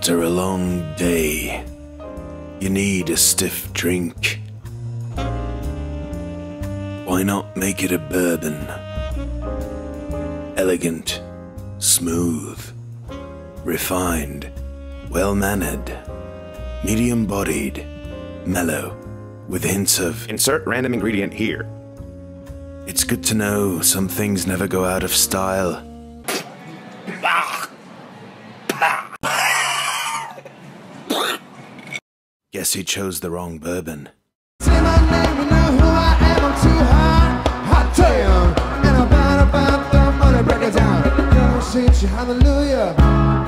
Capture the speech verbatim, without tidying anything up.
After a long day, you need a stiff drink. Why not make it a bourbon? Elegant, smooth, refined, well-mannered, medium-bodied, mellow, with hints of... Insert random ingredient here. It's good to know some things never go out of style. Guess he chose the wrong bourbon. Say my name, you know who I am, I'm too hot, hot damn. And I'm bad about the money, break it down. Girl, shit, hallelujah.